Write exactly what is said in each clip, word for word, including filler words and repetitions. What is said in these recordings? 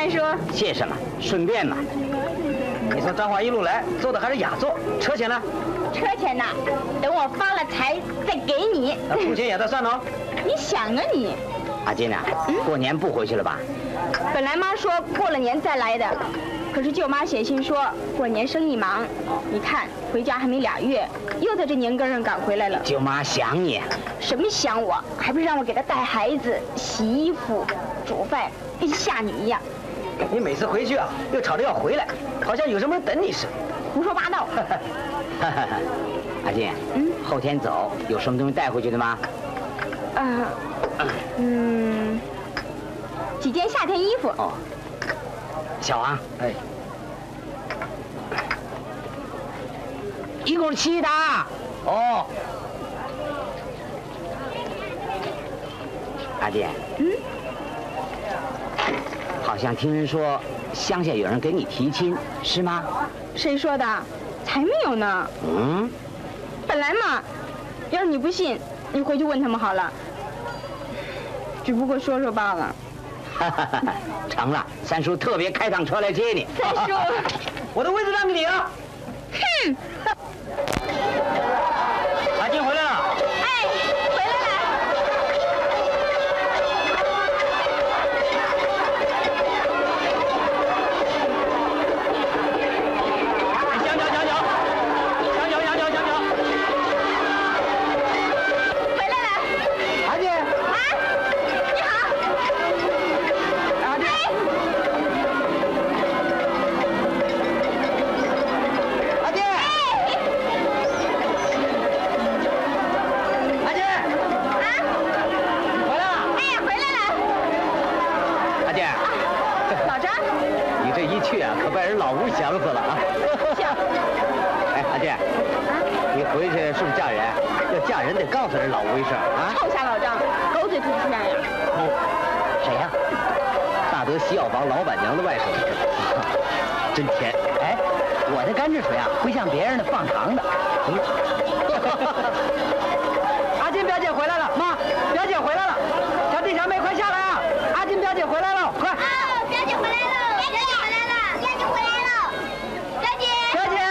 三叔。 谢什么？顺便嘛。你从彰化一路来，坐的还是雅座，车钱呢？ 车钱呢？等我发了财再给你。 付钱也得算哦。 你想啊你！ 阿金啊，嗯、过年不回去了吧？ 本来妈说过了年再来的，可是舅妈写信说过年生意忙，你看回家还没俩月，又在这年根上赶回来了。 舅妈想你。 什么想我？还不是让我给她带孩子、洗衣服、煮饭，跟下女一样。 你每次回去啊，又吵着要回来，好像有什么人等你似的。 胡说八道。 阿金，嗯，后天走，有什么东西带回去的吗？ 啊，嗯，几件夏天衣服。 哦，小王，哎，一共七打。哦，阿金，嗯，好像听人说乡下有人给你提亲，是吗？ 谁说的？才没有呢。嗯，本来嘛，要是你不信，你回去问他们好了。只不过说说罢了。 成了，三叔特别开趟车来接你。 三叔， 我的位子让给你啊！ 哼！ 阿金回来了。 哎，回来了。 香蕉，香蕉，香蕉，香蕉，香蕉。 回来了。 阿金。 啊，你好。 阿金。阿金。阿金。 啊。 回来了。 哎呀，回来了。 阿金。 老张。 你这一去啊，可把人老吴想死了啊！ 想。 哎，阿金。你回去是不是嫁人？要嫁人得告诉人老吴一声啊！ 臭瞎老张，狗嘴吐出象呀！ 谁呀？大德洗药房老板娘的外甥是吧？真甜！哎，我的甘蔗水啊，不像别人的放糖的。嗯、阿金表姐回来了，妈，表姐回来了，小弟小妹快下来啊！阿金表姐回来了，快！ 啊，表姐回来了，表姐回来了，表姐回来了，表姐， 表姐。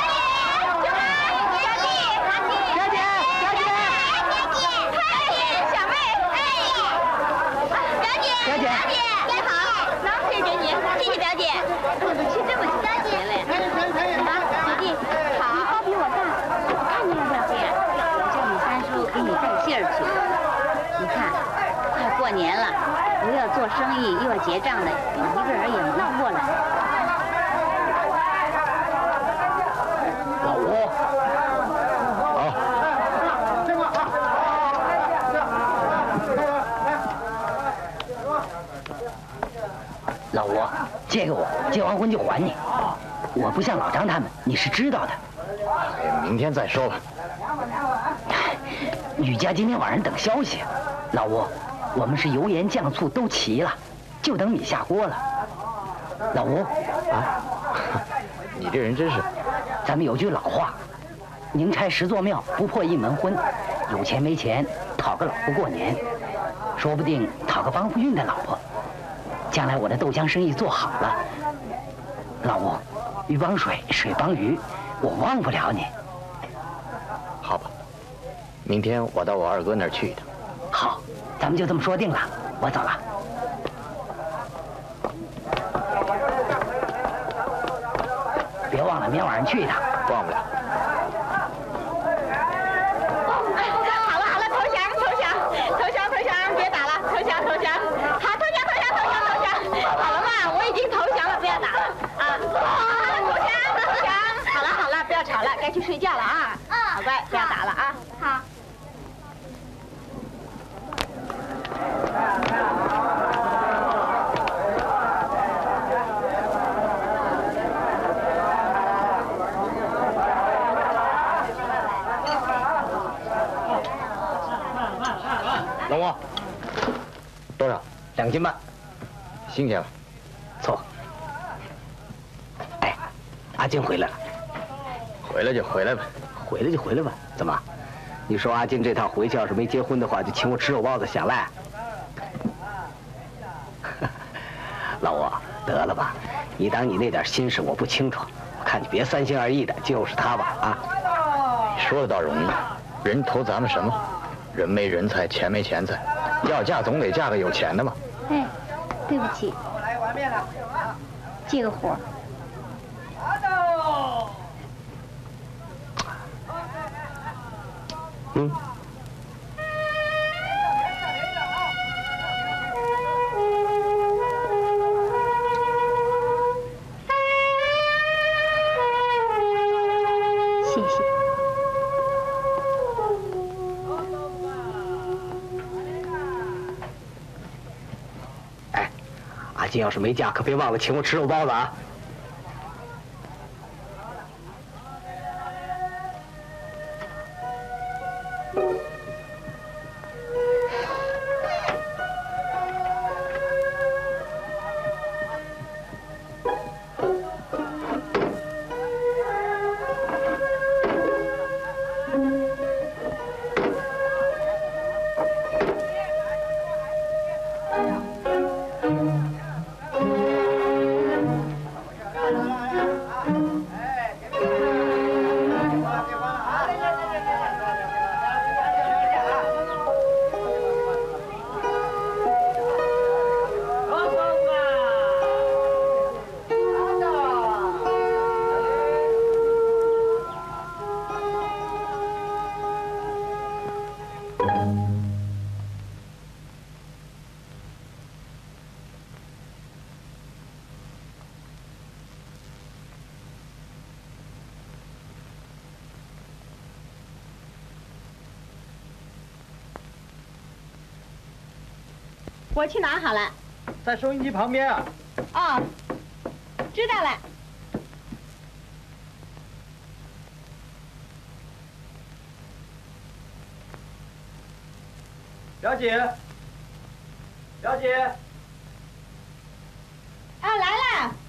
表姐， 你好，拿这给你，谢谢表姐。是这么表姐嘞？啊，姐弟，好，你包比我大，我看你要不要这样？ 我叫你三叔给你带信儿去。你看，快过年了，我要做生意又要结账的，你一个人也忙不过来。 老吴，好。老吴，借给我，结完婚就还你。我不像老张他们，你是知道的。哎，明天再说吧。女家今天晚上等消息。老吴，我们是油盐酱醋都齐了，就等你下锅了。老吴，啊，你这人真是……咱们有句老话，宁拆十座庙，不破一门婚。有钱没钱，讨个老婆过年，说不定讨个帮夫运的老婆。将来我的豆浆生意做好了，老吴，鱼帮水，水帮鱼，我忘不了你。好吧，明天我到我二哥那儿去一趟。好，咱们就这么说定了。我走了。别忘了明天晚上去一趟。忘不了。 好了好了，投降投降投降投降，别打了，投降投降，好投降投降投降投降，好了嘛，我已经投降了，不要打了啊！投降投降，好了好了，不要吵了，该去睡觉了啊！嗯，好乖，不要打了啊！好。 老吴，多少？两斤半。新鲜了。凑合。哎，阿金回来了。回来就回来吧，回来就回来吧。怎么？你说阿金这趟回去要是没结婚的话，就请我吃肉包子，想赖？老吴， 得了吧，你当你那点心事我不清楚，我看你别三心二意的，就是他吧啊！ 说的倒容易，人图咱们什么？人没人才，钱没钱财，要嫁总得嫁个有钱的嘛。 哎，对不起，借个火。 嗯。 谢谢。 哎，阿金要是没嫁，可别忘了请我吃肉包子啊！ 我去拿好了， 在收音机旁边啊。 哦，知道了。 表姐，表姐。 啊，来了。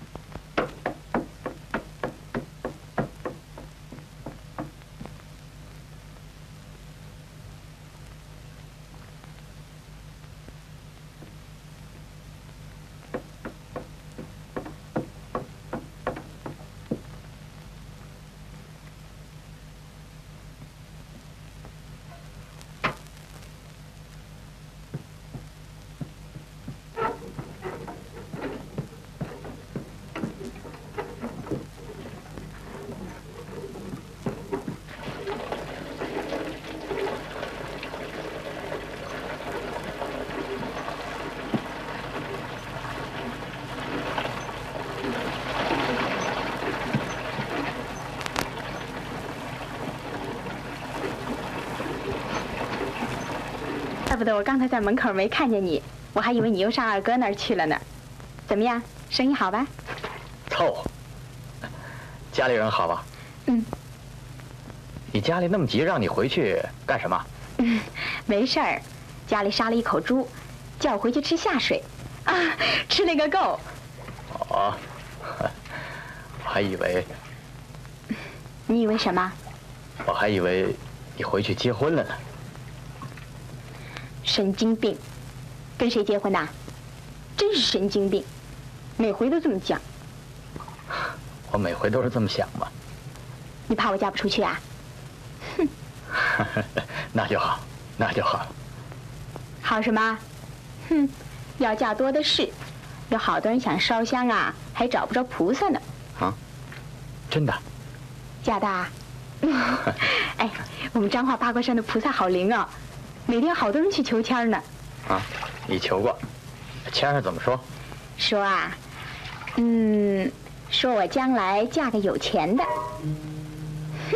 怪不得我刚才在门口没看见你，我还以为你又上二哥那儿去了呢。怎么样，生意好吧？ 凑合。家里人好吧？ 嗯。 你家里那么急，让你回去干什么？ 嗯，没事儿，家里杀了一口猪，叫我回去吃下水，啊，吃了个够。 哦，我还以为。 你以为什么？ 我还以为你回去结婚了呢。 神经病，跟谁结婚呐？真是神经病，每回都这么讲。 我每回都是这么想嘛。 你怕我嫁不出去啊？哼。 那就好，那就好。 好什么？哼，要嫁多的是，有好多人想烧香啊，还找不着菩萨呢。 啊？真的？ 假的啊？哎，我们彰化八卦山的菩萨好灵啊，每天好多人去求签呢。 啊，你求过？签上怎么说？ 说啊，嗯，说我将来嫁个有钱的。哼。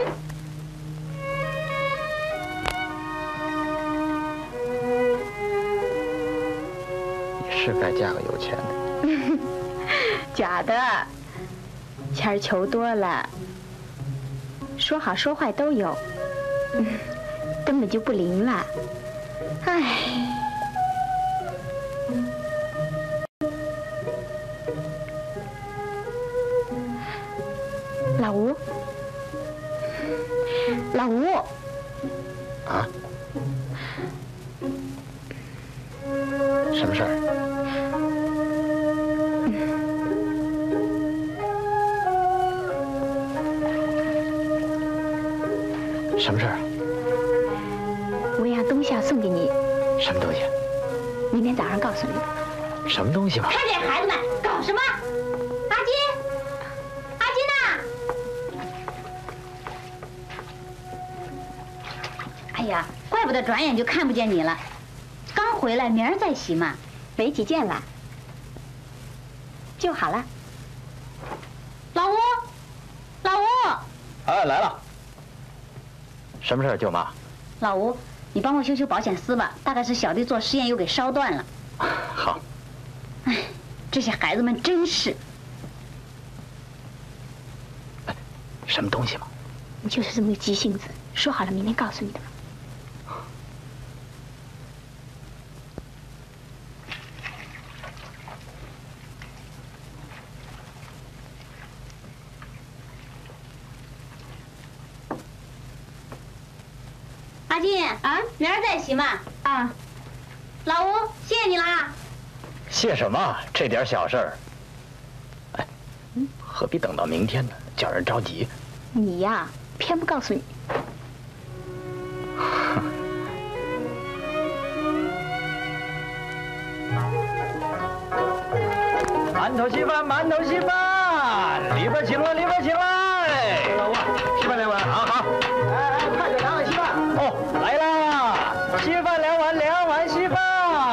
你是该嫁个有钱的。 假的，签儿求多了，说好说坏都有，嗯，根本就不灵了。唉。老吴，老吴。 啊？什么事儿？ 什么事儿啊？ 我有样东西要送给你， 什么东西？ 明天早上告诉你。 什么东西嘛？ 看这孩子们搞什么？阿金，阿金呐！哎呀，怪不得转眼就看不见你了。刚回来，明儿再洗嘛。 没几件了，就好了。 老吴，老吴， 哎，来了。什么事儿，舅妈？ 老吴，你帮我修修保险丝吧，大概是小弟做实验又给烧断了。 好。 哎，这些孩子们真是。 哎，什么东西嘛？ 你就是这么个急性子，说好了明天告诉你的嘛。 阿金啊，明儿再洗嘛。 啊， 老吴，谢谢你啦。 谢什么？这点小事儿。哎，何必等到明天呢？叫人着急。 你呀，偏不告诉你。 馒头稀饭，馒头稀饭，里边请了，里边请来。老吴，稀饭两碗，好好。哎哎，快点两碗稀饭。哦，来啦！稀饭两碗，两碗稀饭。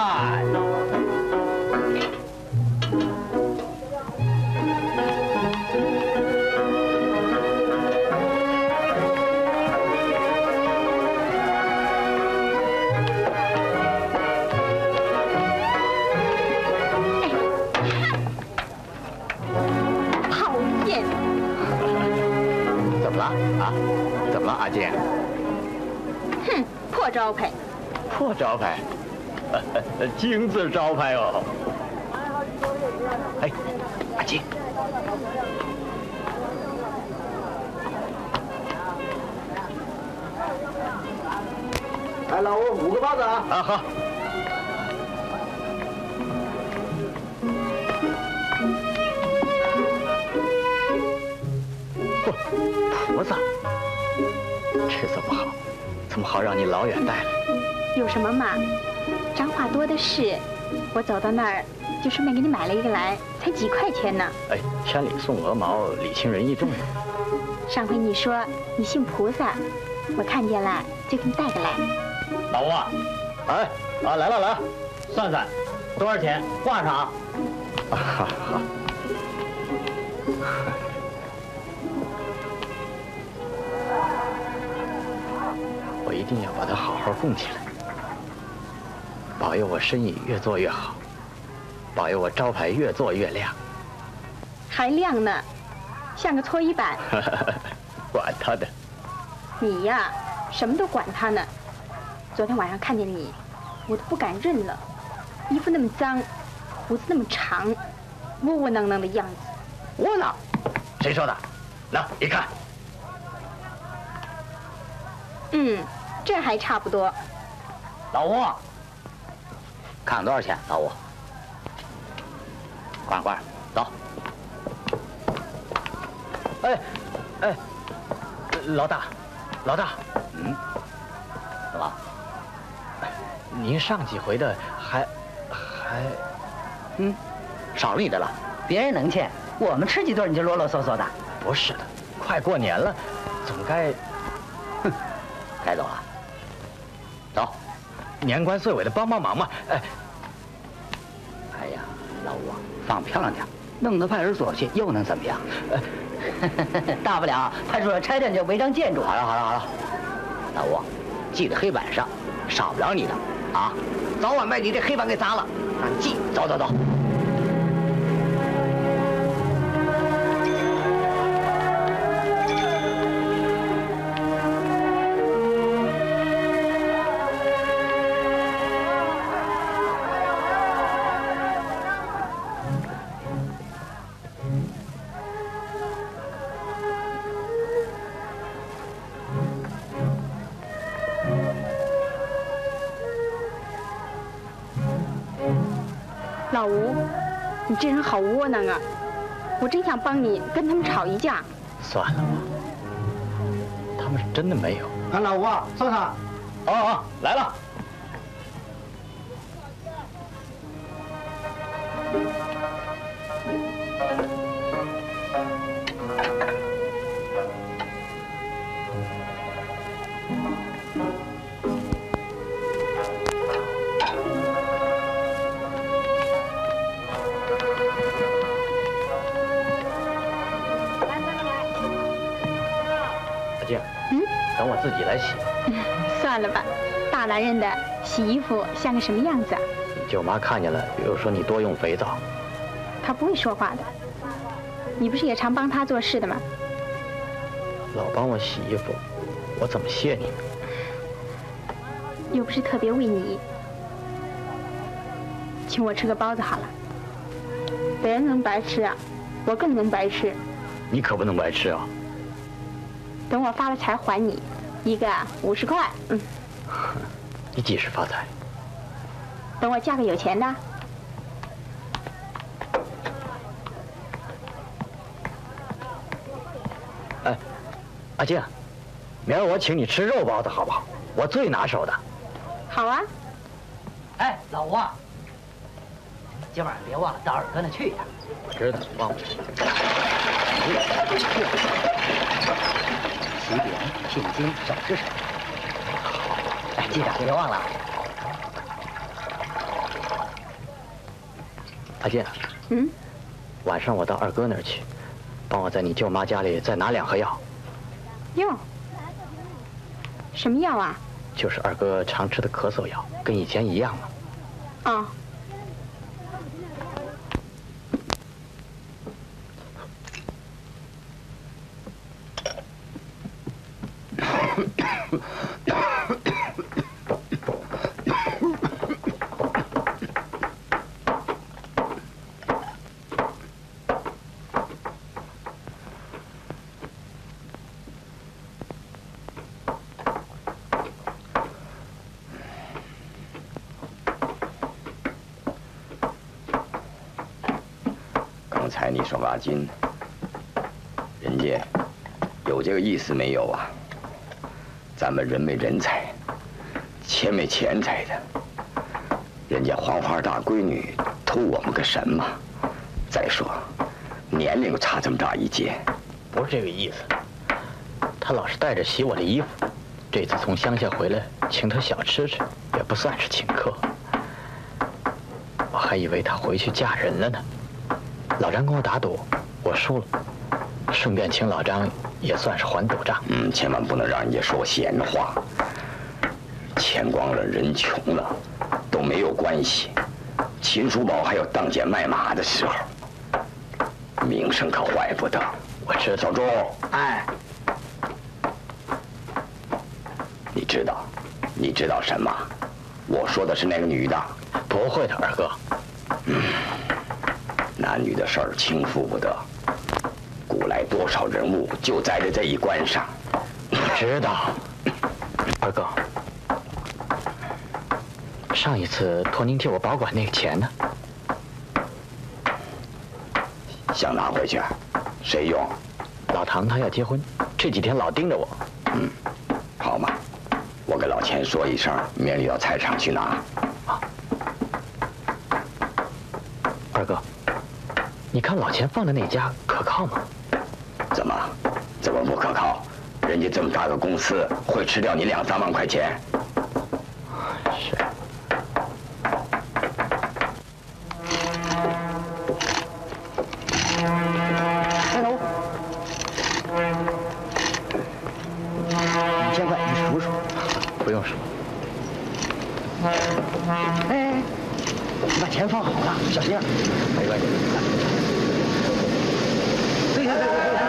啊？怎么了，阿金？ 哼，破招牌。 破招牌？金字招牌哦。哎，阿金。 来，老吴，五个包子啊！ 啊，好。嚯，菩萨，这怎么好？怎么好让你老远带来？ 有什么嘛？脏话多的是。我走到那儿就顺便给你买了一个来，才几块钱呢。 哎，千里送鹅毛，礼轻人意重。 上回你说你信菩萨，我看见了就给你带个来。 老吴啊，哎啊，来了来了，算算多少钱，挂上啊。 啊，好。我一定要把它好好供起来，保佑我生意越做越好，保佑我招牌越做越亮。 还亮呢，像个搓衣板。 管他的。 你呀，什么都管他呢。昨天晚上看见你，我都不敢认了。衣服那么脏，胡子那么长，窝窝囊囊的样子。 窝囊？谁说的？来，你看。 嗯，这还差不多。 老吴，看看多少钱？老吴，挂上挂上，走。 哎，哎，老大，老大， 嗯，怎么？ 您上几回的还还， 嗯，少了你的了。别人能欠，我们吃几顿你就啰啰嗦嗦的。 不是的，快过年了，总该， 哼，该走了。走， 年关岁尾的帮帮忙嘛。哎， 哎呀，老吴啊，放漂亮点，弄到派出所去又能怎么样？大不了派出所拆掉你就违章建筑。好了好了好了，老吴，记在黑板上，少不了你的啊！早晚把你这黑板给砸了，让你记。走走走。 老吴， 你这人好窝囊啊！我真想帮你跟他们吵一架。 算了吧，他们是真的没有。 俺老吴啊，送他。哦哦，来了。 嗯， 等我自己来洗。 算了吧，大男人的洗衣服像个什么样子啊？ 你舅妈看见了，又说你多用肥皂。 她不会说话的。你不是也常帮她做事的吗？ 老帮我洗衣服，我怎么谢你呢？ 又不是特别为你。请我吃个包子好了。别人能白吃啊，我更能白吃。 你可不能白吃啊！ 等我发了财还你，一个五十块，嗯。 你几时发财？ 等我嫁个有钱的。 哎，阿静，明儿我请你吃肉包子好不好？我最拿手的。 好啊。 哎，老吴啊，今晚别忘了到二哥那去一趟。 我知道，忘不了。 喜饼、聘金、首饰什么的。哎，记着别忘了。 阿健， 嗯， 晚上我到二哥那儿去，帮我在你舅妈家里再拿两盒药。 药？什么药啊？ 就是二哥常吃的咳嗽药，跟以前一样嘛。 哦。 刚才你说阿金，人家有这个意思没有啊？咱们人没人才，钱没钱财的，人家黄花大闺女图我们个什么？再说，年龄差这么大一截， 不是这个意思。他老是带着洗我的衣服，这次从乡下回来，请他小吃吃，也不算是请客。我还以为他回去嫁人了呢。老张跟我打赌，我输了，顺便请老张也算是还赌账。 嗯，千万不能让人家说闲话。钱光了，人穷了，都没有关系。秦叔宝还有当街卖马的时候，名声可坏不得。 我知道。 小朱， 哎， 你知道，你知道什么？我说的是那个女的。 不会的，二哥。 嗯。男女的事儿轻负不得，古来多少人物就在这这一关上。 知道，二哥，上一次托您替我保管那个钱呢？ 想拿回去，谁用？ 老唐他要结婚，这几天老盯着我。 嗯，好嘛，我跟老钱说一声，明儿你到菜场去拿。 啊，二哥。你看老钱放的那家可靠吗？ 怎么，怎么不可靠？人家这么大个公司，会吃掉你两三万块钱？ 是。 哎，老吴，五千块，你数数。 不用数。 哎，你把钱放好了，小心。 没关系。 对对对对对。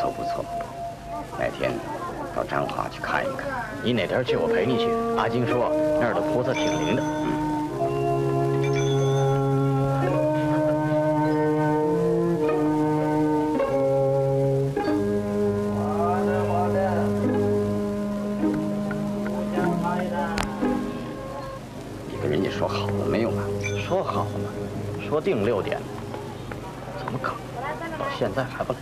错不错，哪天到彰化去看一看。 你哪天去，我陪你去。阿金说那儿的菩萨挺灵的。嗯。 说好了没有啊？ 说好了，说定六点，怎么可能？到现在还不来？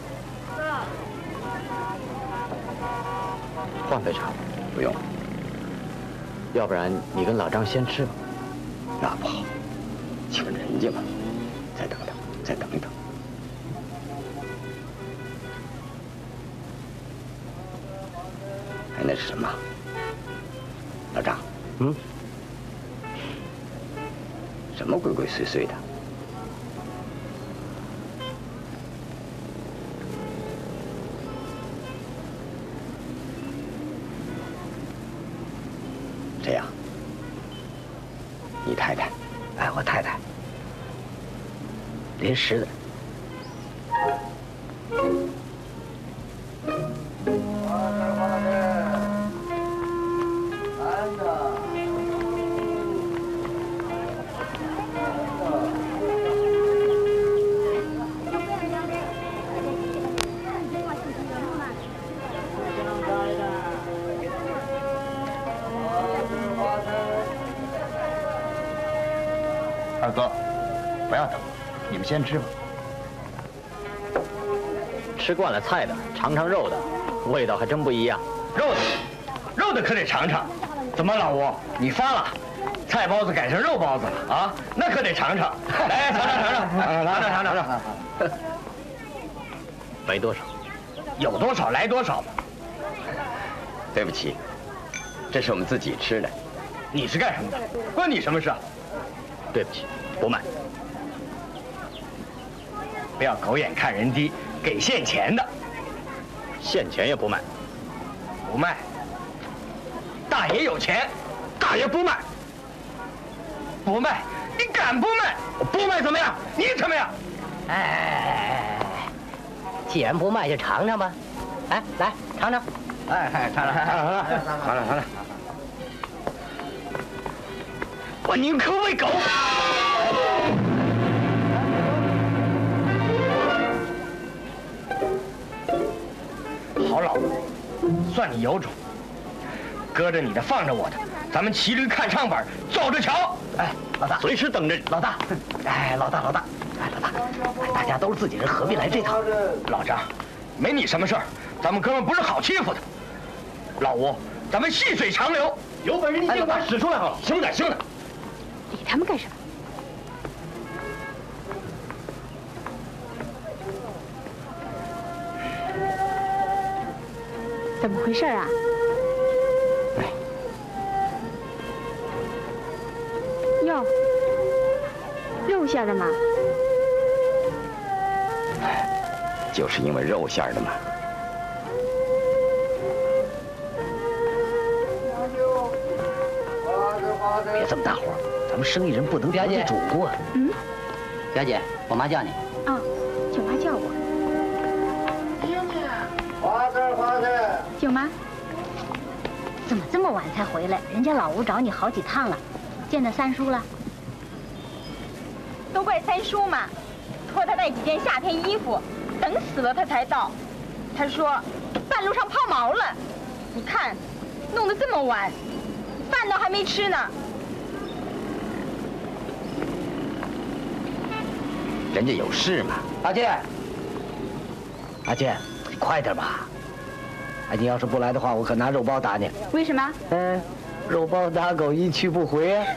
换杯茶？ 不用。 要不然你跟老张先吃吧。 那不好，请人家嘛。再等等，再等等。哎，那是什么？老张。嗯。 什么鬼鬼祟祟的？谁呀？你太太？ 哎，我太太，临时的。 二哥，不要等，你们先吃吧。 吃惯了菜的，尝尝肉的，味道还真不一样。 肉的，肉的可得尝尝。怎么，老吴，你发了？菜包子改成肉包子了啊？那可得尝尝。来，尝尝尝尝，尝尝尝尝尝尝。 没多少， 有多少来多少吧。 对不起，这是我们自己吃的。 你是干什么的？关你什么事啊？ 对不起，不卖。 不要狗眼看人低，给现钱的。 现钱也不卖。 不卖。大爷有钱，大爷不卖。不卖，你敢不卖？不卖怎么样？你怎么样？ 哎，既然不卖，就尝尝吧。哎，来尝尝。 哎哎，尝尝尝尝尝尝尝尝尝。 我宁可喂狗。好老，算你有种，搁着你的，放着我的，咱们骑驴看唱本，走着瞧。哎，老大， 随时等着你。 老大，哎，老大，老大，哎，老大，哎，大家都是自己人，何必来这套？老张，没你什么事儿，咱们哥们不是好欺负的。老吴，咱们细水长流，有本事你尽管使出来好了。行的，行的。 理他们干什么？怎么回事啊？哟，肉馅的吗？ 就是因为肉馅的嘛。 别这么大火。 咱们生意人不能得罪主顾啊！ 嗯，表姐，我妈叫你。 啊，舅妈叫我。 花子，花子。 舅妈， 怎么这么晚才回来？人家老吴找你好几趟了，见到三叔了？ 都怪三叔嘛，托他带几件夏天衣服，等死了他才到。他说半路上抛锚了，你看，弄得这么晚，饭都还没吃呢。 人家有事嘛。 阿健，阿健，你快点吧！哎，你要是不来的话，我可拿肉包打你。 为什么？ 嗯，肉包打狗一去不回啊！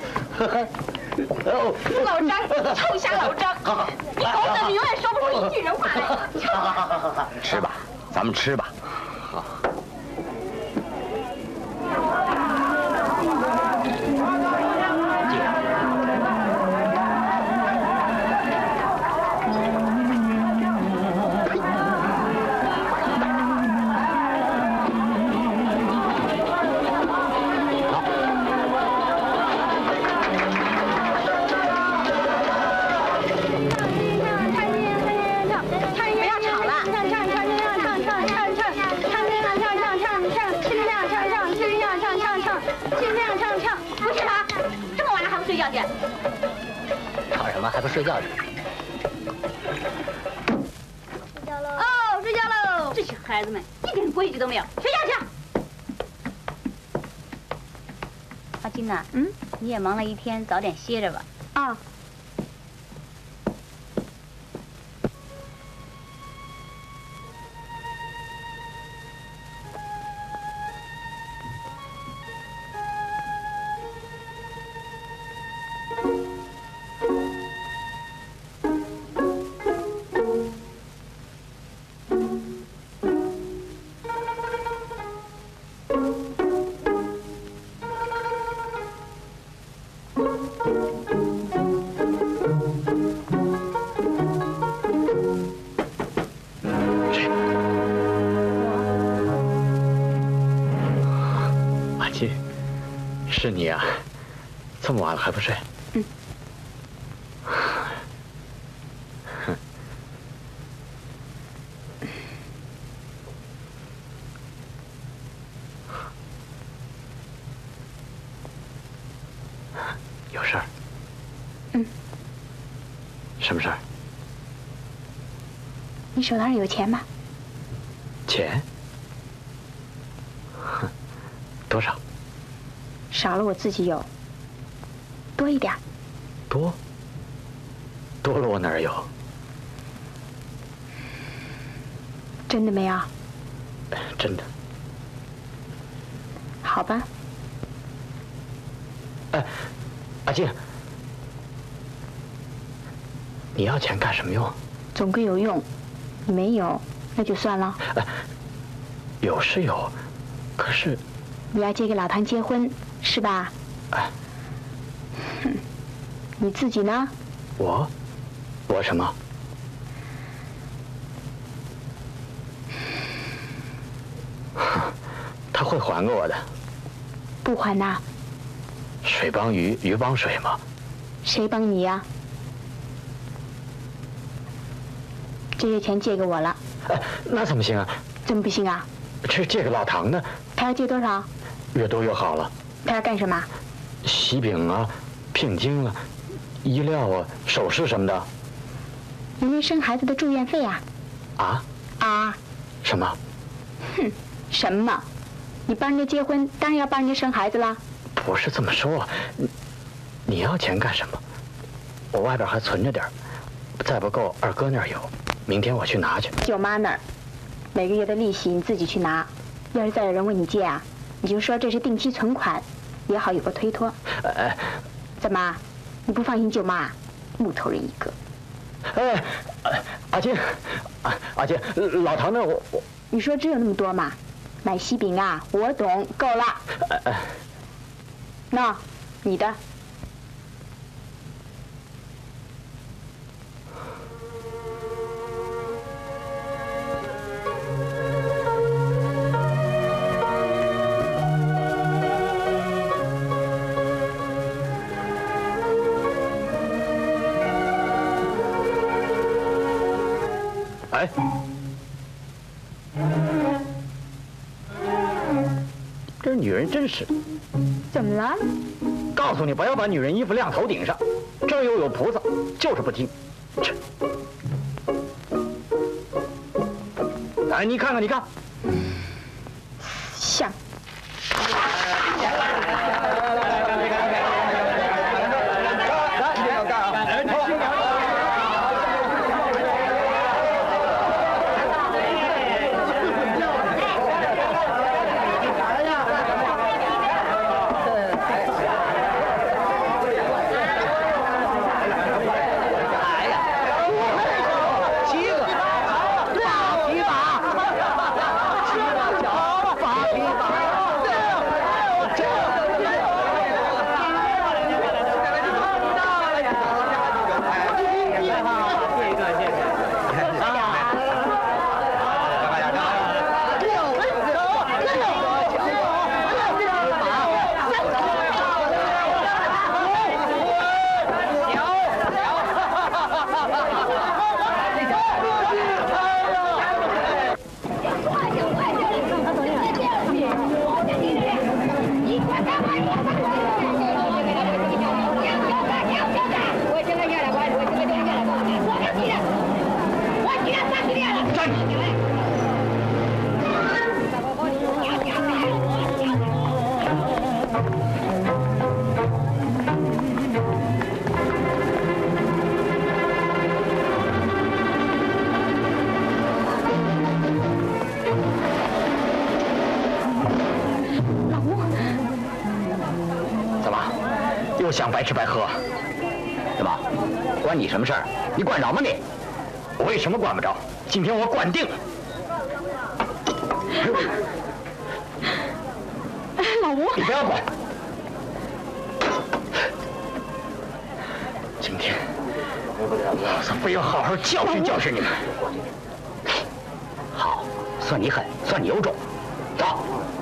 老张，臭瞎老张！你狗嘴里永远说不出一句人话来。 吃吧，咱们吃吧。好。 不要吵了，唱唱唱唱唱唱唱。 还不睡觉去？ 睡觉喽！哦，睡觉喽！这些孩子们一点规矩都没有，睡觉去。阿金呐，嗯，你也忙了一天，早点歇着吧。啊。 是你啊，这么晚了还不睡？嗯。哼。有事儿？嗯。什么事儿？ 你手头上有钱吗？ 钱？哼，多少？ 少了我自己有，多一点。 多？多了我哪儿有？ 真的没有？ 真的。 好吧。 哎，阿静，你要钱干什么用？ 总归有用，你没有那就算了。 哎，有是有，可是你要借给老唐结婚。 是吧？哎，哼，你自己呢？ 我，我什么？他会还给我的。 不还呐？ 水帮鱼，鱼帮水嘛。 谁帮你呀？这些钱借给我了。 哎，那怎么行啊？ 怎么不行啊？ 是借给老唐的。 他要借多少？ 越多越好了。 他要干什么？ 喜饼啊，聘金啊，衣料啊，首饰什么的。 你那生孩子的住院费啊？ 啊？ 啊？ 什么？ 哼，什么？你帮人家结婚，当然要帮人家生孩子啦。 不是这么说，你你要钱干什么？我外边还存着点，再不够二哥那儿有，明天我去拿去。 舅妈那儿，每个月的利息你自己去拿。要是再有人问你借啊？ 你就说这是定期存款，也好有个推脱。哎，怎么，你不放心舅妈？木头人一个。 哎，阿金，阿阿金，老唐那我我。 你说只有那么多吗？买喜饼啊，我懂，够了。哎，那，你的。 哎，这女人真是， 怎么了？ 告诉你不要把女人衣服晾头顶上，这儿又有菩萨，就是不听。切！哎，你看看，你看， 像。 我现在下来，我我。 想白吃白喝。怎么，关你什么事儿？你管着吗你？我为什么管不着？今天我管定了。 老吴， 你不要管。今天我非要好好教训教训你们。好，算你狠，算你有种。走。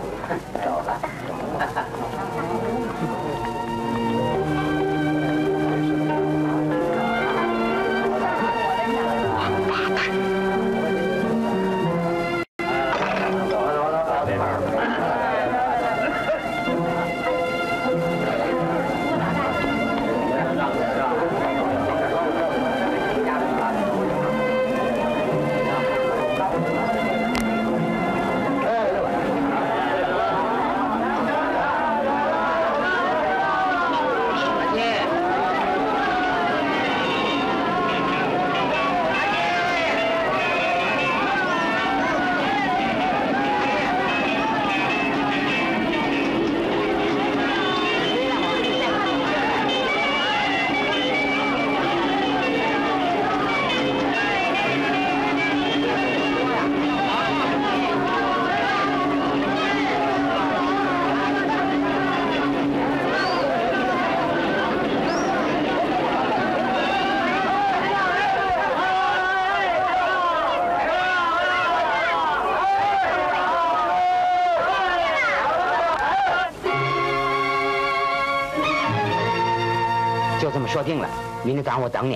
就这么说定了，明天早上我等你。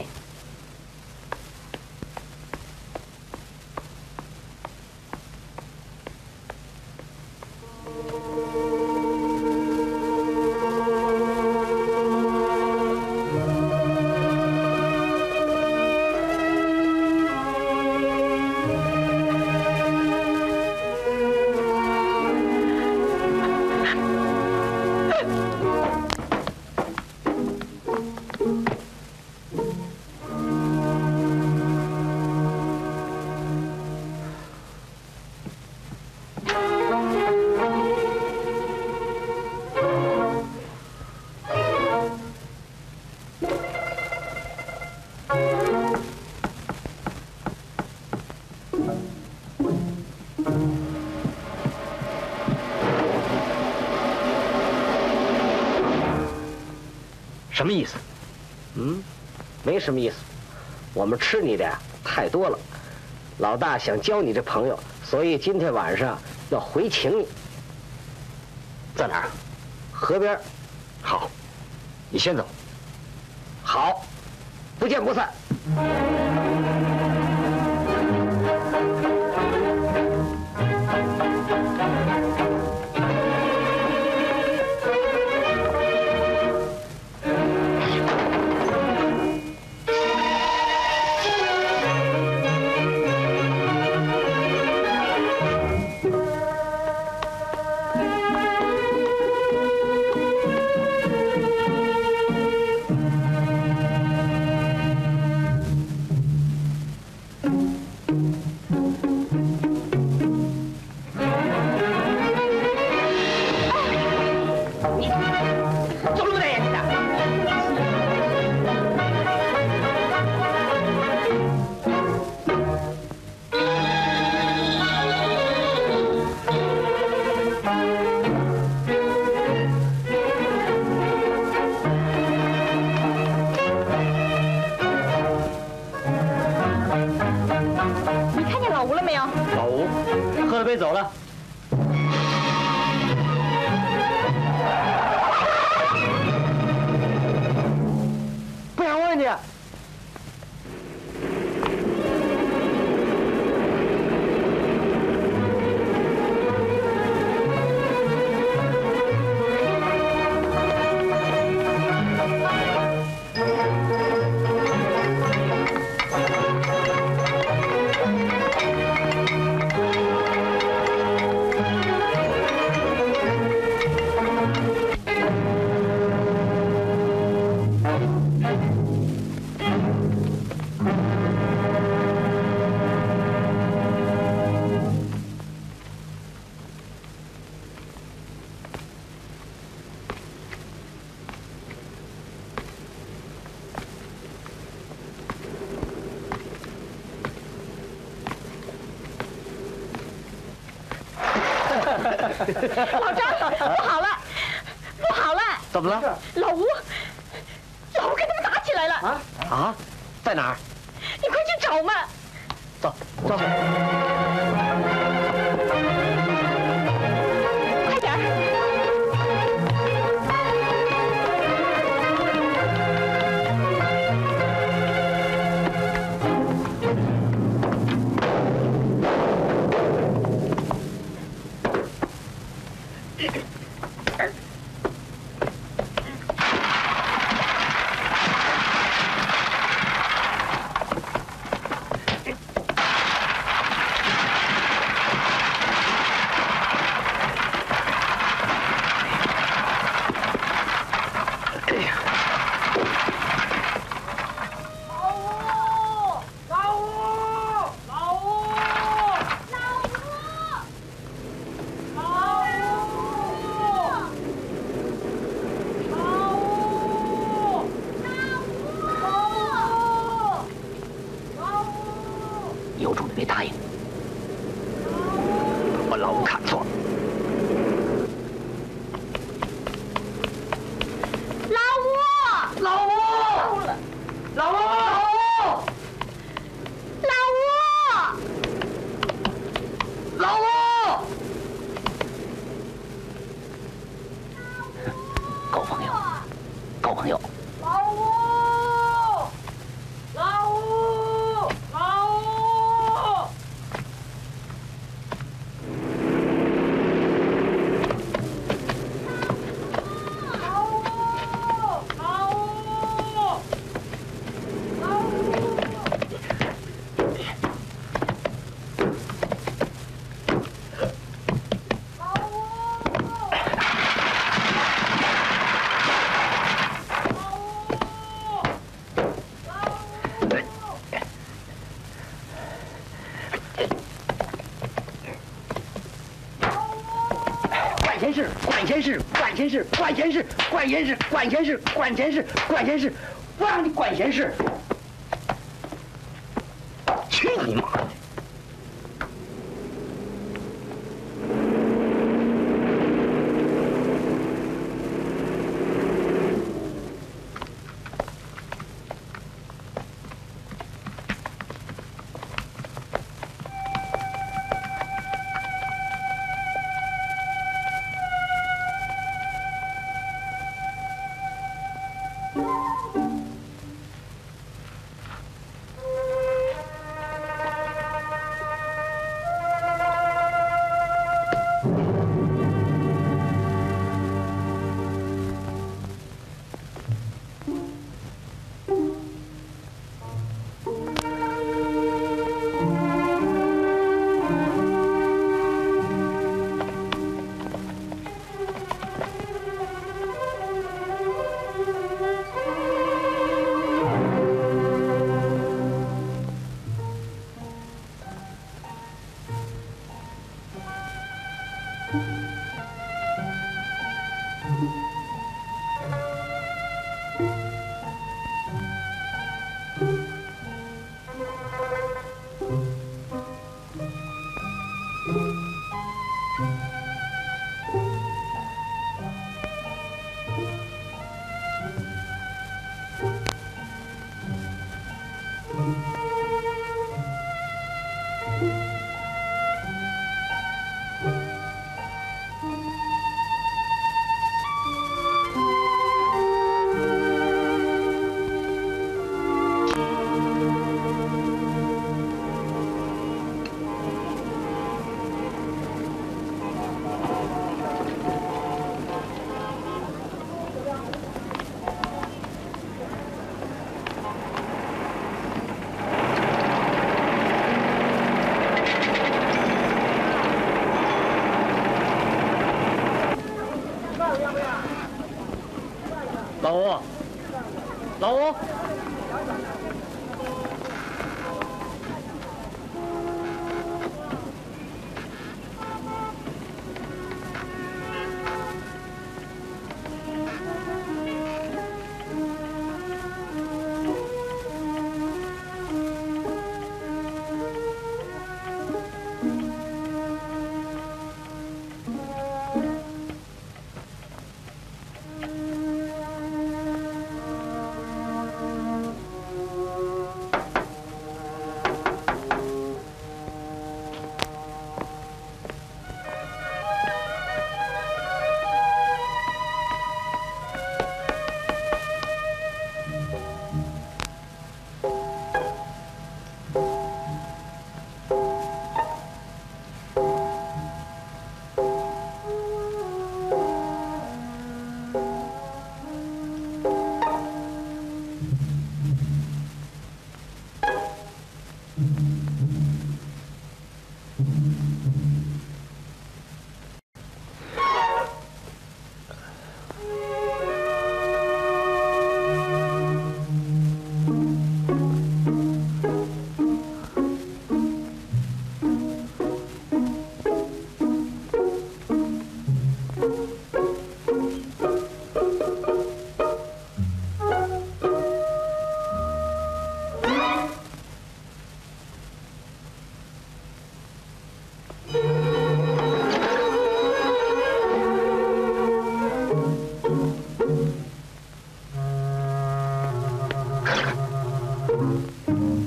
什么意思？ 嗯，没什么意思。我们吃你的太多了，老大想交你这朋友，所以今天晚上要回请你。 在哪儿？ 河边。 好，你先走。 好，不见不散。 走了。不想问你。 老张，不好了，不好了！ 怎么了？ 老吴，老吴跟他们打起来了！ 啊啊，在哪儿？ 你快去找嘛！ 走走。 快点儿！ 有种的别答应，把老吴看错了。 老吴， 老吴，老吴， 老吴， 老吴， 狗朋友，狗朋友。 老吴，老吴，老吴。 管闲事，管闲事，管闲事，管闲事，管闲事，管闲事，管闲事，管闲事，不让你管闲事！去你妈的！ 老吴，老吴，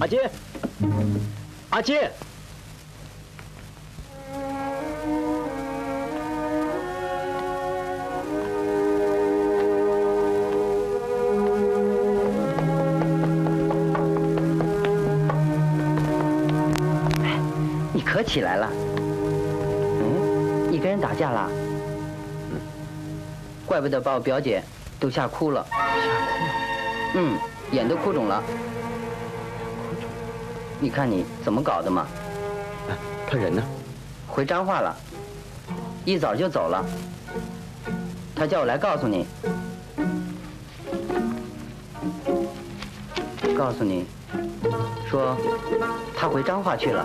金，阿金。 可起来了，嗯，你跟人打架了，嗯，怪不得把我表姐都吓哭了，吓哭了，嗯，眼都哭肿了，你看你怎么搞的嘛？ 哎，他人呢？ 回彰化了，一早就走了。他叫我来告诉你，告诉你，说他回彰化去了。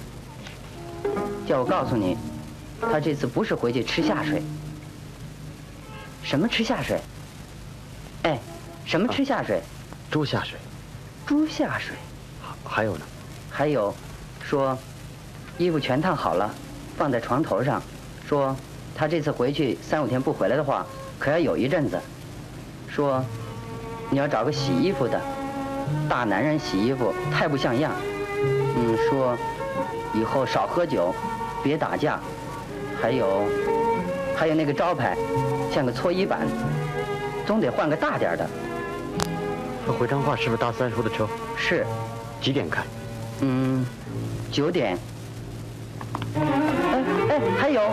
叫我告诉你，他这次不是回去吃下水。什么吃下水？哎，什么吃下水？啊、 猪下水。 猪下水。 还有呢？ 还有，说衣服全烫好了，放在床头上，说他这次回去三五天不回来的话，可要有一阵子。说你要找个洗衣服的，大男人洗衣服太不像样。嗯，说以后少喝酒。 别打架，还有，还有那个招牌，像个搓衣板，总得换个大点的。 他回彰化是不是搭三叔的车？ 是。 几点开？ 嗯，九点。哎哎，还有。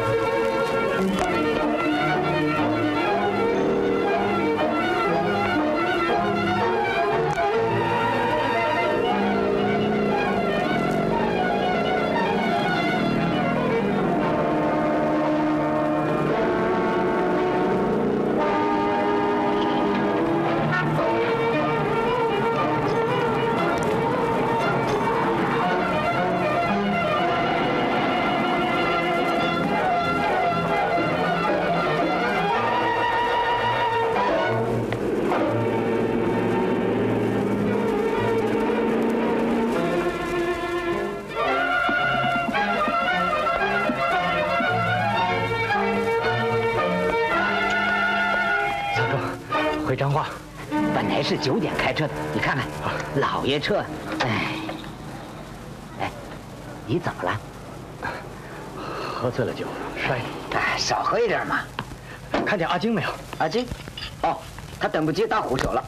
回彰化， 本来是九点开车的，你看看，老爷车，哎，哎，你怎么了？ 喝醉了酒，摔了。 哎，少喝一点嘛。 看见阿金没有？ 阿金？哦，他等不及打虎手了。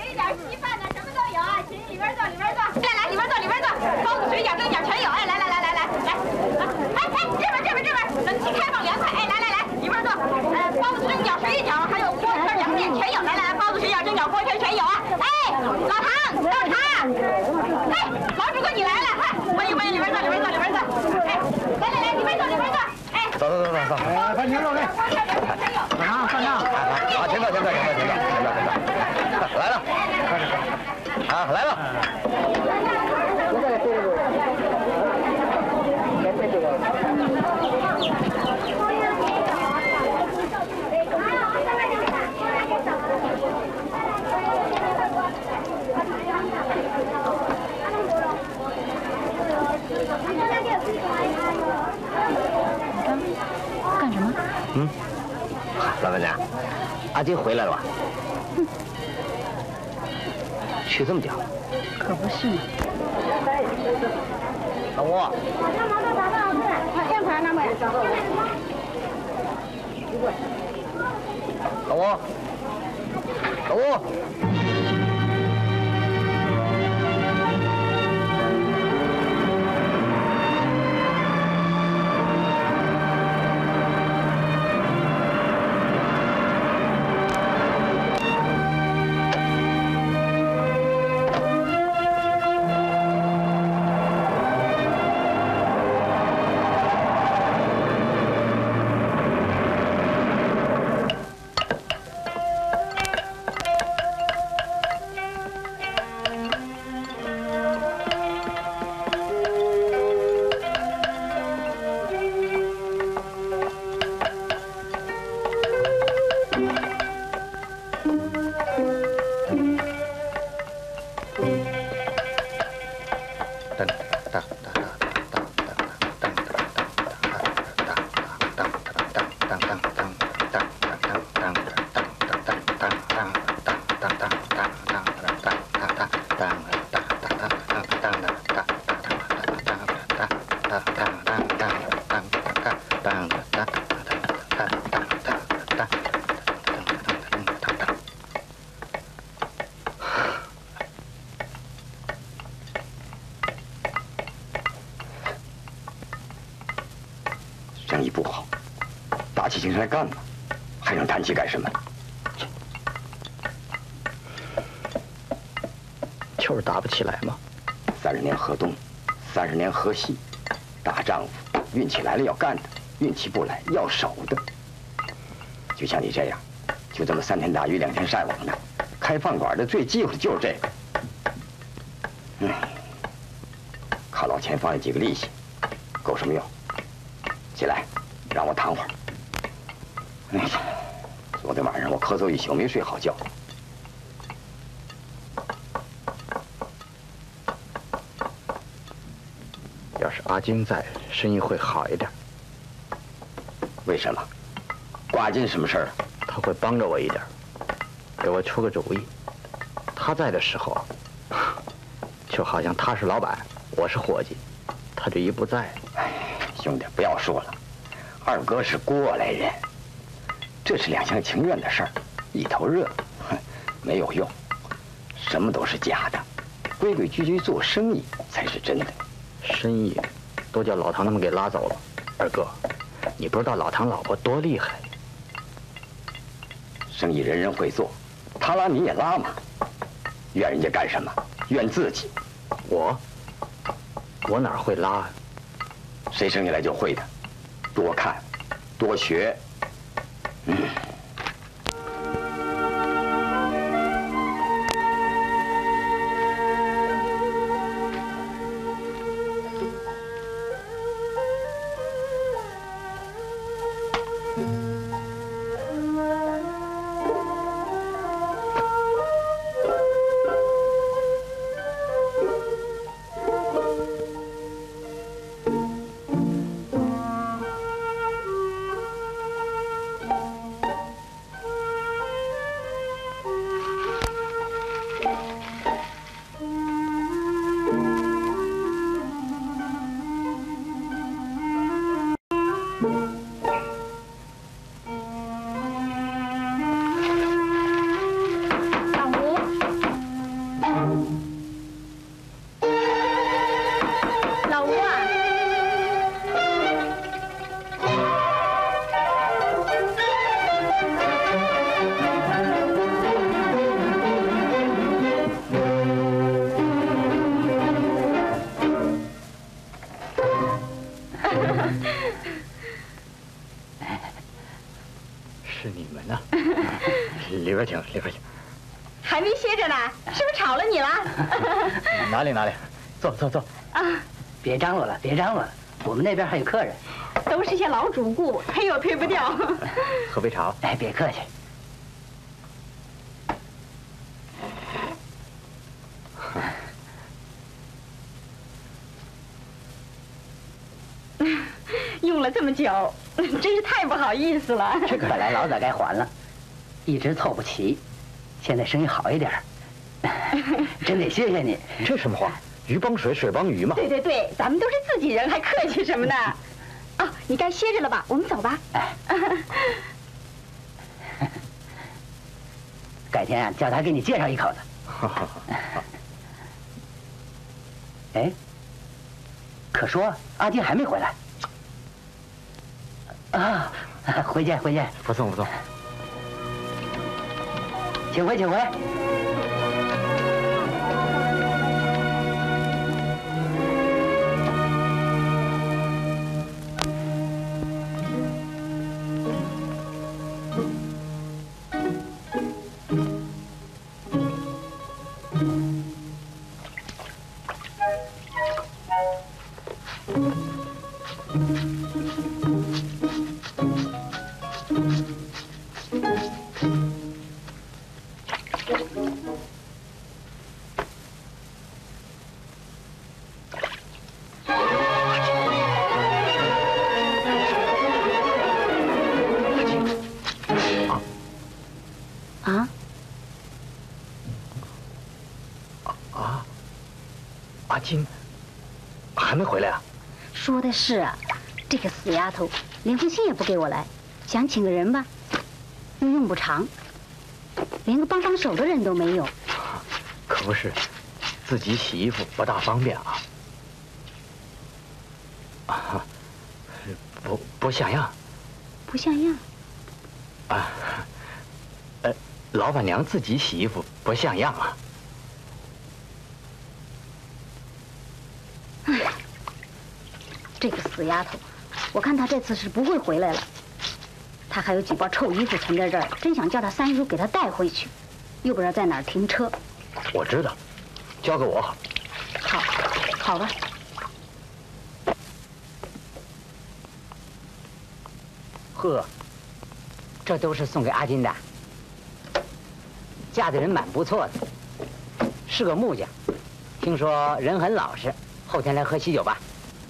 里边坐，里边坐。来来，里边坐，里边坐。包子、水饺、蒸饺全有。哎，来来来来来。 啊，来了。 干什么？ 嗯，老板娘，阿金回来了吧？ 嗯， 去这么屌？ 可不是嘛。 老吴。老吴。老吴。 生意不好，打起精神来干嘛？还让叹气干什么？ 就是打不起来嘛。 三十年河东，三十年河西，大丈夫运气来了要干的，运气不来要守的。就像你这样，就这么三天打鱼两天晒网的，开饭馆的最忌讳的就是这个。嗯，靠老钱放了几个利息，够什么用？起来，让我躺会儿。哎呀，昨天晚上我咳嗽一宿没睡好觉。 要是阿金在，生意会好一点。 为什么？挂金什么事儿？ 他会帮着我一点，给我出个主意。他在的时候，就好像他是老板，我是伙计。他这一不在， 哎，兄弟，不要说了，二哥是过来人，这是两厢情愿的事儿，一头热，哼，没有用，什么都是假的，规规矩矩做生意才是真的。 生意都叫老唐他们给拉走了。二哥，你不知道老唐老婆多厉害。 生意人人会做，他拉你也拉嘛，怨人家干什么？怨自己。 我，我哪会拉啊？ 谁生下来就会的，多看，多学。嗯。 还没歇着呢，是不是吵扰了你了。 哪里哪里，坐坐坐。 啊， 别张罗了，别张罗了，我们那边还有客人。 都是些老主顾，推又推不掉。 喝杯茶。 哎，别客气。 用了这么久，真是太不好意思了。 这个本来老早该还了，一直凑不齐，现在生意好一点，真得谢谢你。 这什么话？鱼帮水，水帮鱼嘛。 对对对，咱们都是自己人，还客气什么呢？啊，你该歇着了吧？我们走吧。 哎，改天啊，叫他给你介绍一口子。哎，可说阿金还没回来。啊，回见回见。 不送不送。 请回请回。 阿金还没回来啊？ 说的是啊，这个死丫头连封信也不给我来，想请个人吧，又用不长，连个帮帮手的人都没有。 可不是，自己洗衣服不大方便啊。啊，不不像样。 不像样。 啊，呃，老板娘自己洗衣服不像样啊。 哎，这个死丫头，我看她这次是不会回来了。她还有几包臭衣服存在这儿，真想叫她三叔给她带回去，又不知道在哪儿停车。 我知道，交给我好。 好，好吧。 呵，这都是送给阿金的。嫁的人蛮不错的，是个木匠，听说人很老实。后天来喝喜酒吧。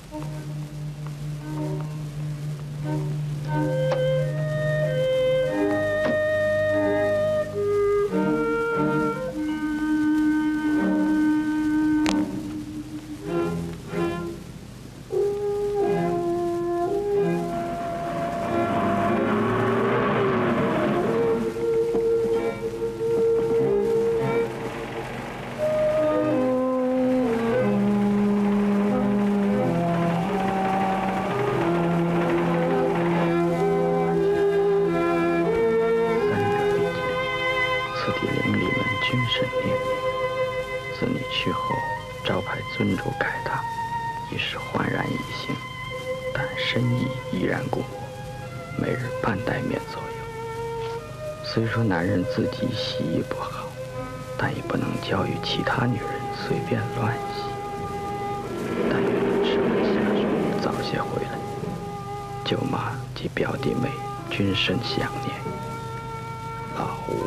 尊重改大，已是焕然一新，但深意依然故我，每日半袋面左右。虽说男人自己洗衣不好，但也不能教育其他女人随便乱洗。但愿吃完下属早些回来，舅妈及表弟妹均甚想念。老吴。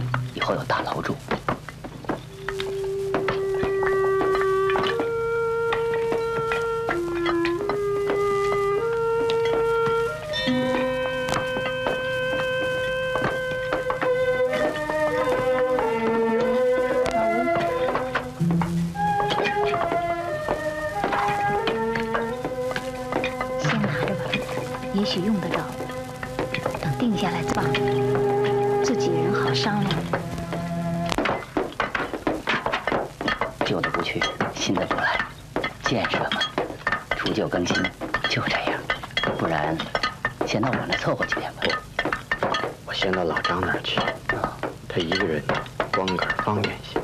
以后有大楼住。 先拿着吧，也许用得着。等定下来再放，自己人好商量。 旧的不去，新的不来，见识了吗？除旧更新，就这样。不然，先到我那凑合几天吧。 我先到老张那儿去，他一个人光杆方便些。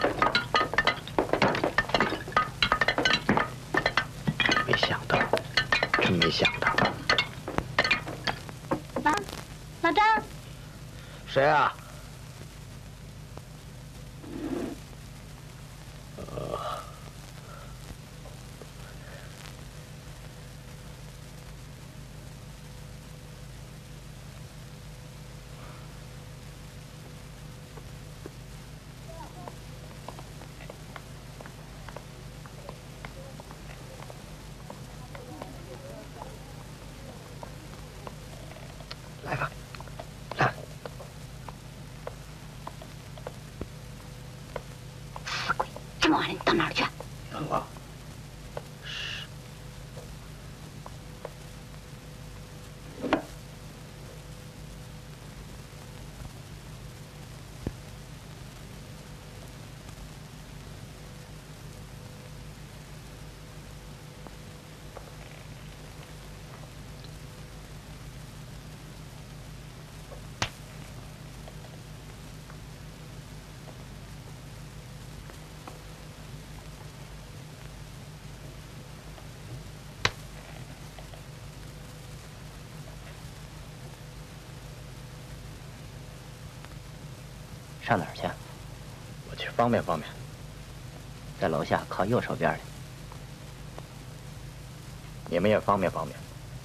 没想到，真没想到。 老老张， 谁啊？来吧，来。 死鬼，这么晚了你到哪儿去？ 等我。 上哪儿去？ 我去方便方便。 在楼下靠右手边的。 你们也方便方便。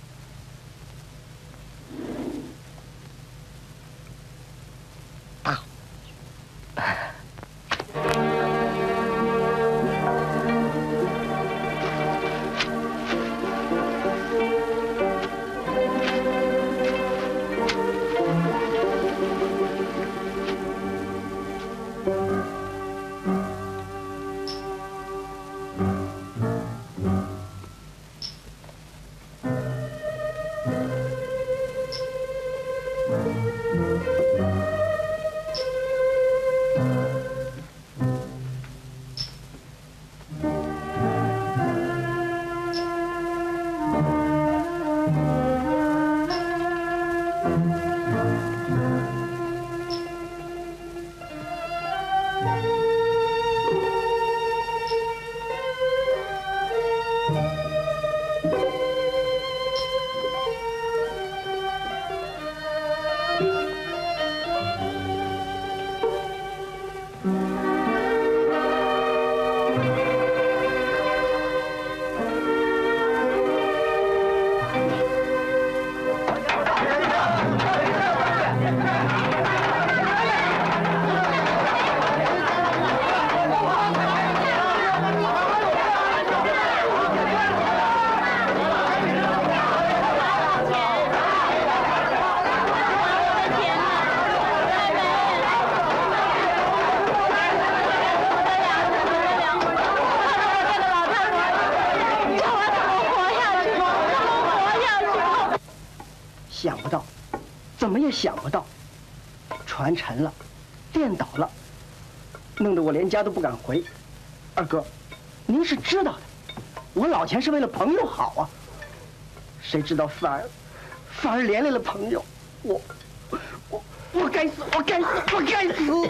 想不到，怎么也想不到，船沉了，电倒了，弄得我连家都不敢回。二哥，您是知道的，我老钱是为了朋友好啊，谁知道反而反而连累了朋友，我我我该死，我该死，我该死！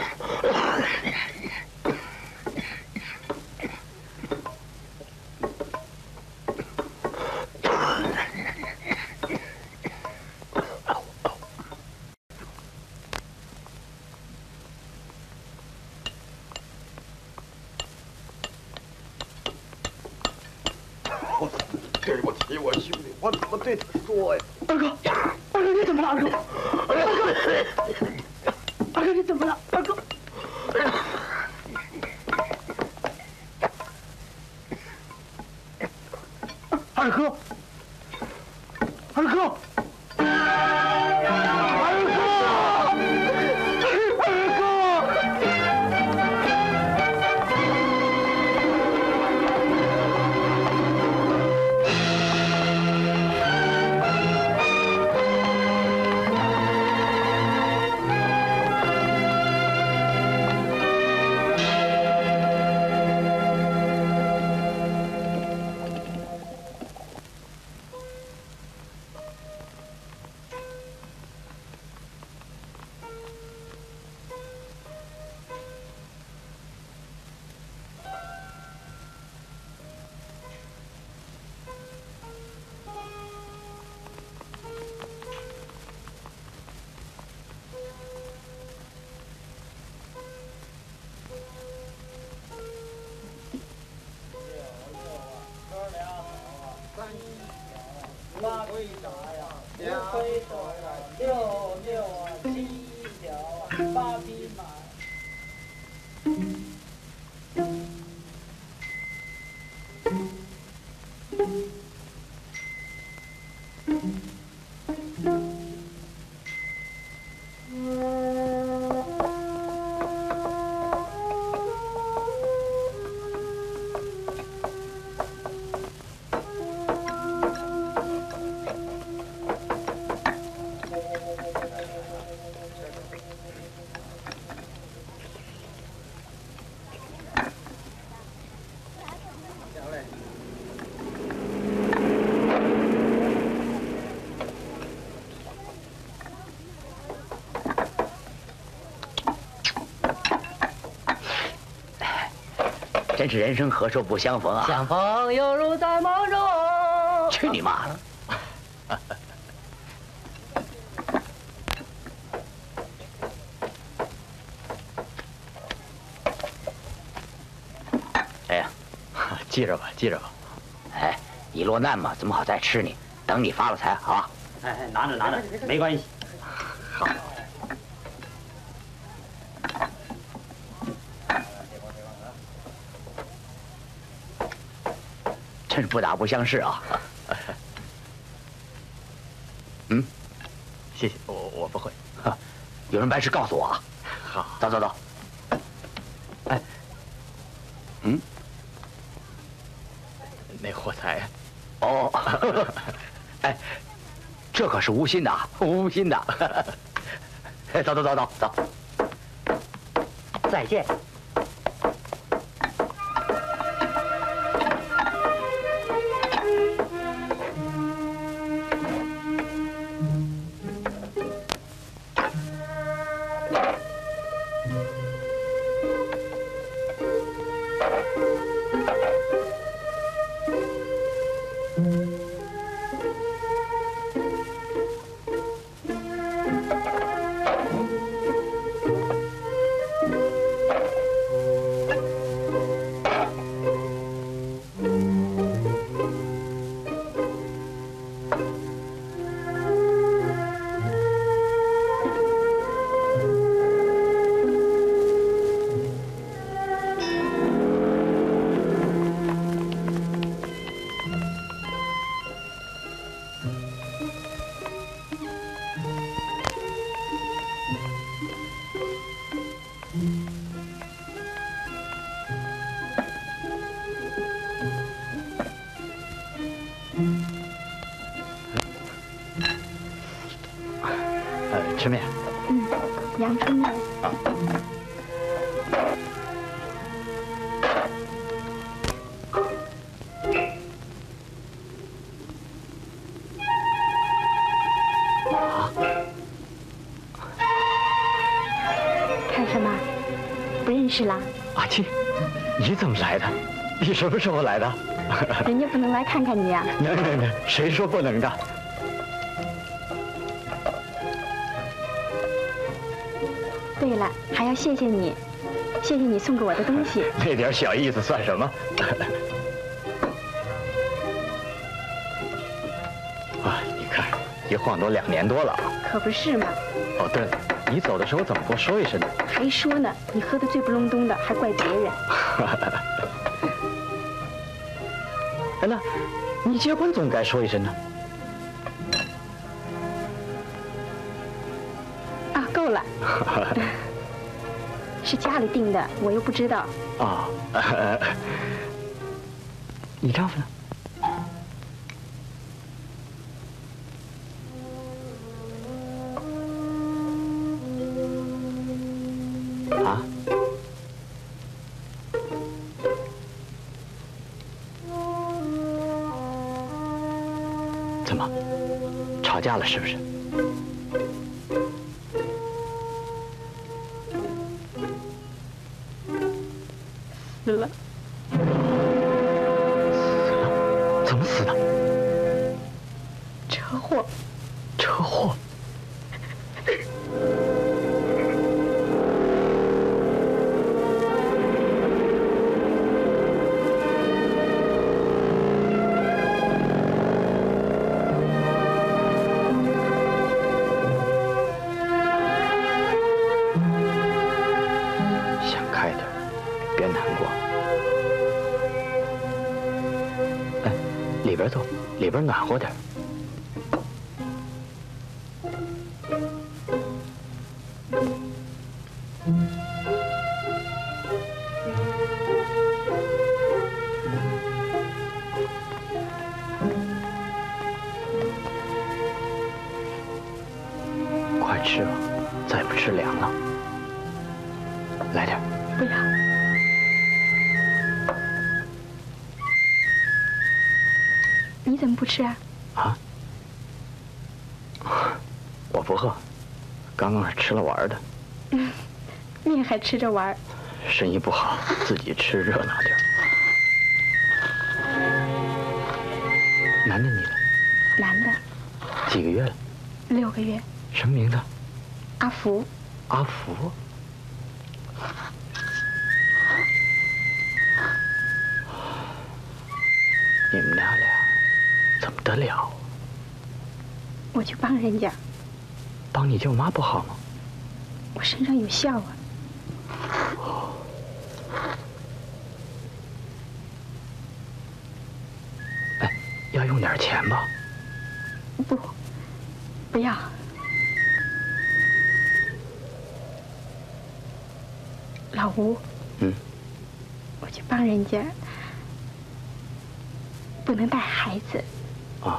对不起，我兄弟，我怎么对他说呀？ 二哥，二哥你怎么了？二哥，二哥，二二哥，你怎么了？二哥，二哥，二哥。 八龟啥呀？两龟多呀？六六啊，七条啊，八匹马。 真是人生何处不相逢啊！ 相逢犹如在梦中。 去你妈的！哎呀， 记着吧，记着吧。 哎，你落难嘛，怎么好再吃你？等你发了财，好吧？ 哎哎，拿着拿着，没关系。 好。 真是不打不相识啊！嗯， 谢谢，我我不会。 有人办事告诉我啊。 好， 走走走。哎，嗯， 那货财。 哦，哎，这可是无心的啊，无心的。哎，走走走走走。再见。 呃，吃面。 嗯，阳春面。 啊。 看什么？不认识啦？ 阿庆，你怎么来的？你什么时候来的？ 人家不能来看看你呀、啊？ 能能能，谁说不能的？ 对了，还要谢谢你，谢谢你送给我的东西。 那点小意思算什么？啊，你看，一晃都两年多了啊。 可不是嘛。 哦，对了， 你走的时候怎么不说一声呢？ 还说呢，你喝得醉不隆咚的，还怪别人。 哎，那你结婚总该说一声呢。 啊，够了。是家里定的，我又不知道。 啊，你丈夫呢？啊？怎么？吵架了是不是？ 死了。 死了？怎么死的？ 车祸。 车祸？里边坐，里边暖和点。快吃吧，再不吃凉了。来点。 不要。你怎么不吃啊？ 啊？我不饿，刚刚是吃了玩的。 嗯，面还吃着玩。 生意不好，自己吃热闹点。男的女的？ 男的。 几个月了？ 六个月。 什么名字？ 阿福。 阿福。你们俩俩怎么得了？ 我去帮人家。 帮你舅妈不好吗？ 我身上有孝啊。 哎，要用点钱吧？ 不，不要。老吴。 嗯。 我去帮人家。不能带孩子。 啊。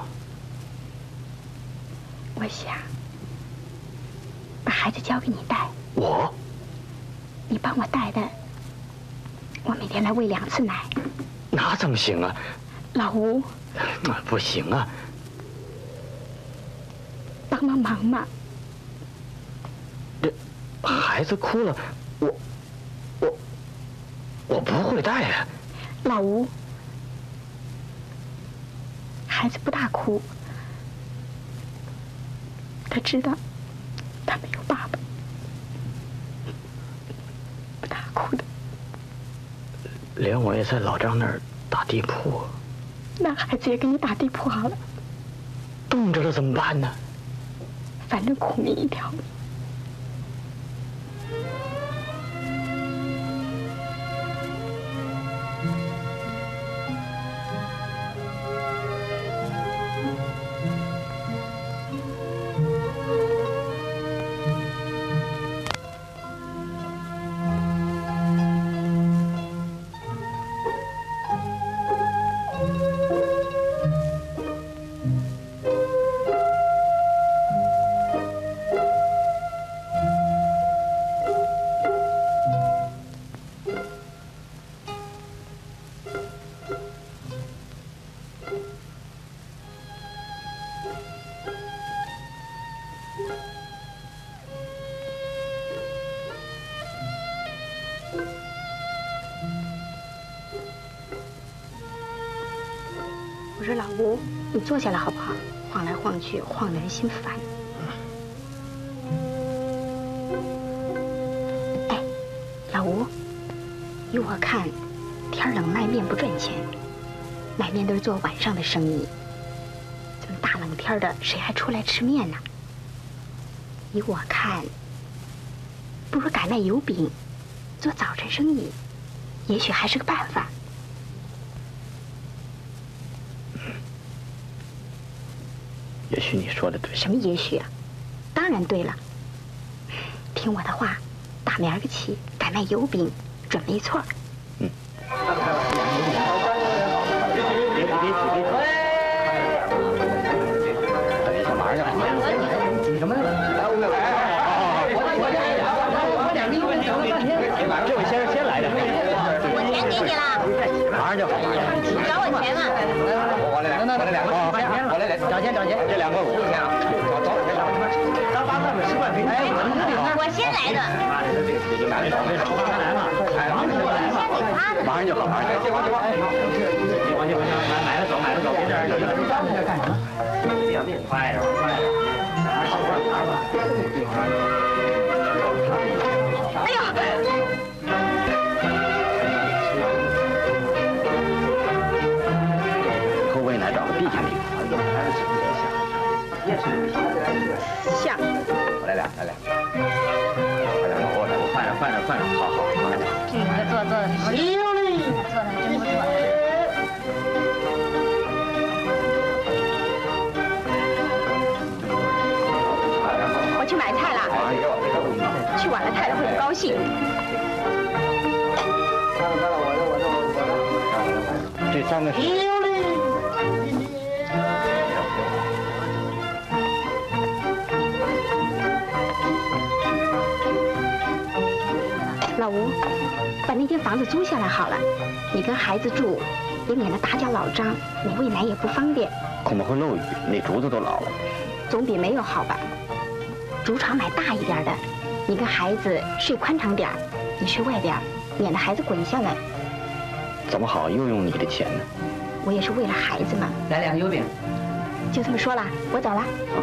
我想把孩子交给你带。 我？ 你帮我带的，我每天来喂两次奶。 那怎么行啊？ 老吴。 不行啊。 帮帮忙嘛。 这孩子哭了，我我我不会带呀。 老吴。孩子不大哭，他知道他没有爸爸，不大哭的。 连我也在老张那儿打地铺。 那孩子也给你打地铺好了。 冻着了怎么办呢？ 反正苦命一条。我说老吴，你坐下来好不好？晃来晃去，晃得人心烦。哎，老吴，依我看，天冷卖面不赚钱，买面都是做晚上的生意。这么大冷天的，谁还出来吃面呢？依我看， 不如改卖油饼，做早晨生意，也许还是个办法。 也许你说的对。 什么也许啊？当然对了。听我的话，打明儿个起改卖油饼，准没错。 嗯。 别别别别！等一下，马上就紧什么呢？来，我来。我我我两个油饼等了半天。 这位先生先来的。 我钱给你了。 马上就好。 找我钱嘛？ 我来两，我来两个，我来两，找钱找钱，这两块五块钱啊，找找我这两块。当八块十块赔。哎， 我先来的。 马上就好，马上就好。接光接光，接光接光，买买了走，买了走，别这样，这这干什么？快点，快点，拿手腕拿吧。 哎呀！ 以后我也来找个地下地方。 像。 我来俩，来俩。快点，我我快点，快点，快点，好好，快点。 这个做做的什么？做的真不错。 我去买菜了，去晚了太太会不高兴。 这三个是。 老吴，把那间房子租下来好了，你跟孩子住，也免得打搅老张，你喂奶也不方便。 恐怕会漏雨，那竹子都老了。 总比没有好吧？竹床买大一点的，你跟孩子睡宽敞点，你睡外边，免得孩子滚下来。 怎么好又用你的钱呢？ 我也是为了孩子嘛。 来两个油饼。 就这么说了，我走了。 啊。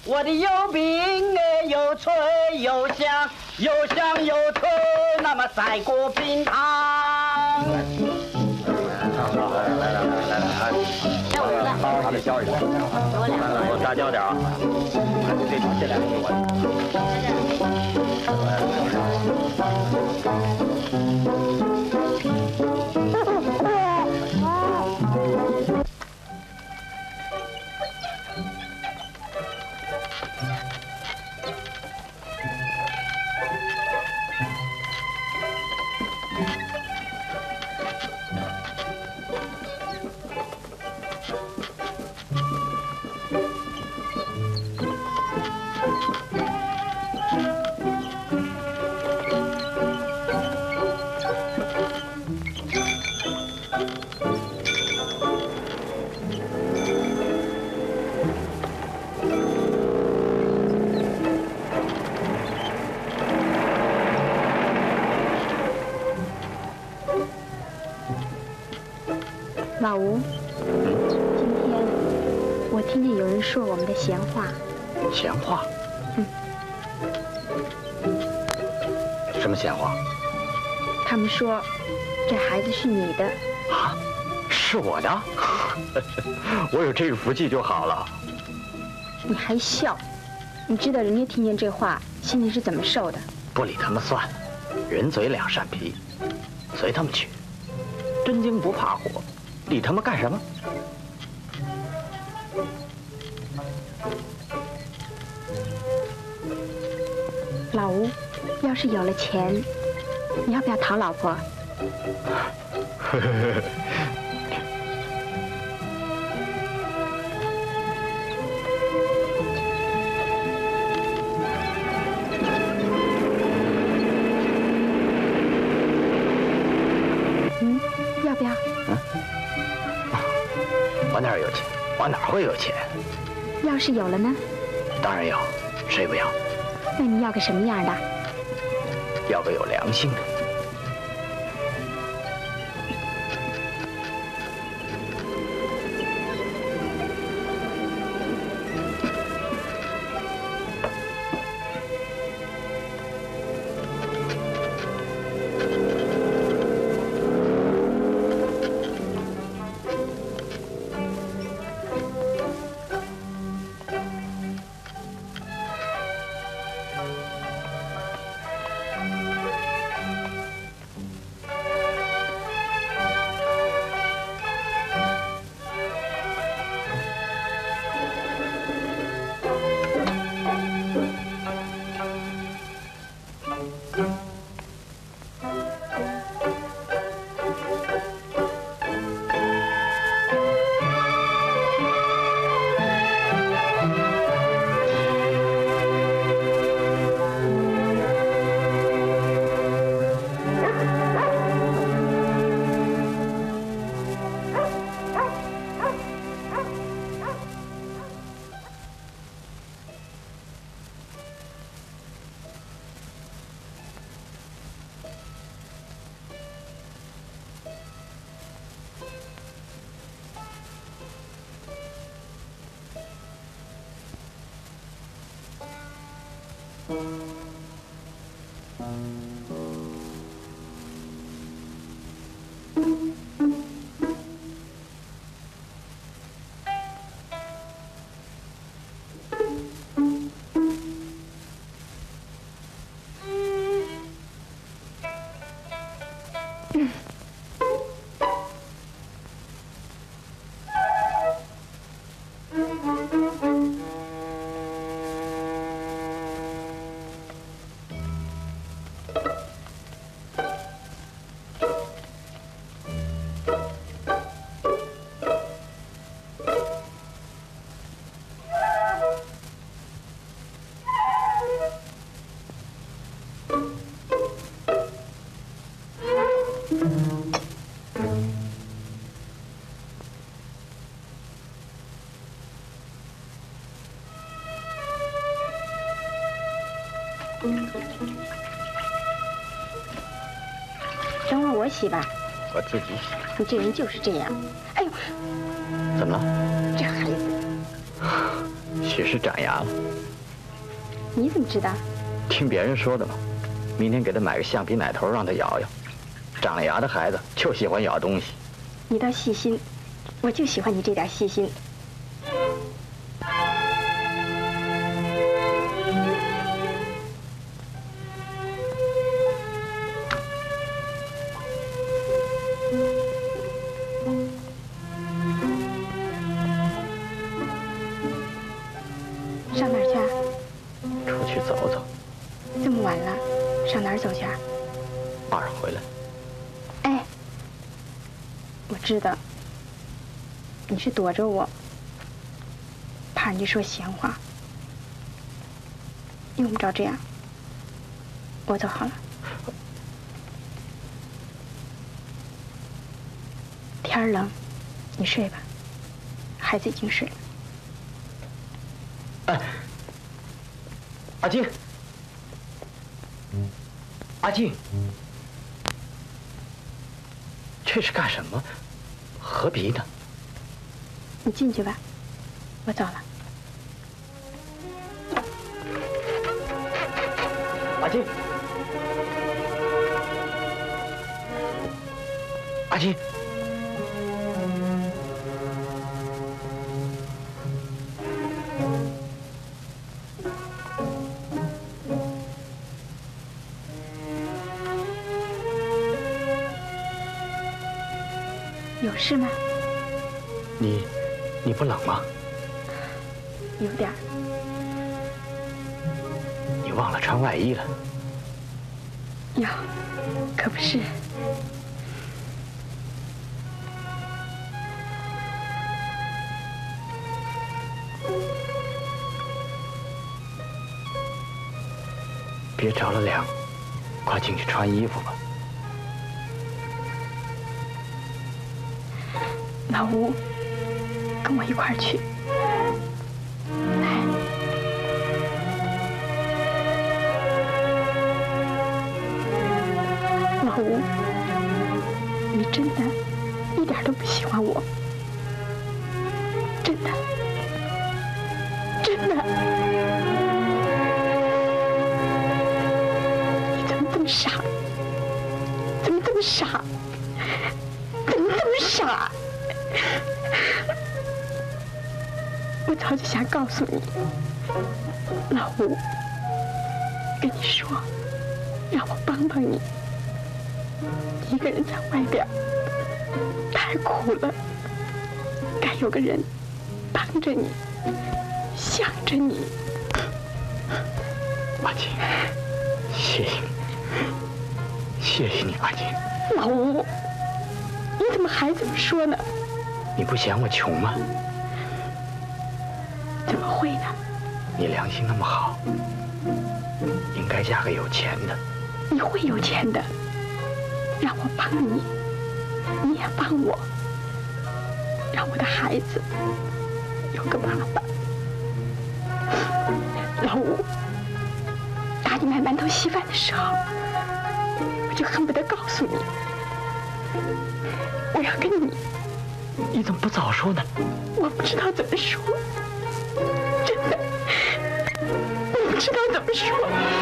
我的油饼哎，又脆又香，又香又脆，那么赛过冰糖。 来来来来来来， 要我的， 好好的教一下。 给我两个。 给我炸焦点啊！ 这这两个给我。 老吴，今天我听见有人说我们的闲话。 闲话？ 嗯。 什么闲话？ 他们说，这孩子是你的。 啊，是我的？我有这个福气就好了。 你还笑？你知道人家听见这话心里是怎么受的？ 不理他们算了，人嘴两扇皮，随他们去。真金不怕火。 理他们干什么？ 老吴，要是有了钱，你要不要讨老婆？嗯，要不要？嗯。 我哪有钱？我哪会有钱？ 要是有了呢？ 当然要，谁不要？ 那你要个什么样的？ 要个有良心的。 等会儿我洗吧。 我自己洗。 你这人就是这样。哎呦， 怎么了？ 这孩子许是长牙了。 你怎么知道？ 听别人说的嘛。明天给他买个橡皮奶头，让他咬咬。长了牙的孩子就喜欢咬东西。 你倒细心，我就喜欢你这点细心。上哪儿去啊？ 出去走走。 这么晚了，上哪儿走去啊？ 晚上回来。 哎，我知道你是躲着我，怕你说闲话。用不着这样，我走好了。天儿冷，你睡吧，孩子已经睡了。 哎，阿金，阿金，这是干什么？何必呢？ 你进去吧，我走了。 阿金，阿金。 有事吗？ 你，你不冷吗？ 有点儿。 你忘了穿外衣了？ 哟，可不是。 别着了凉，快进去穿衣服吧。 老吴，跟我一块儿去。来，老吴，你真的一点都不喜欢我，真的，真的。你怎么这么傻？怎么这么傻？怎么这么傻？我早就想告诉你，老吴，跟你说，让我帮帮你。一个人在外边太苦了，该有个人帮着你，想着你。 阿金，谢谢你，谢谢你，阿金。 老吴，你怎么还这么说呢？ 你不嫌我穷吗？ 怎么会呢？ 你良心那么好，应该嫁个有钱的。 你会有钱的，让我帮你，你也帮我，让我的孩子有个爸爸。老吴，打你买馒头稀饭的时候，我就恨不得告诉你，我要跟你。 你怎么不早说呢？ 我不知道怎么说，真的，我不知道怎么说。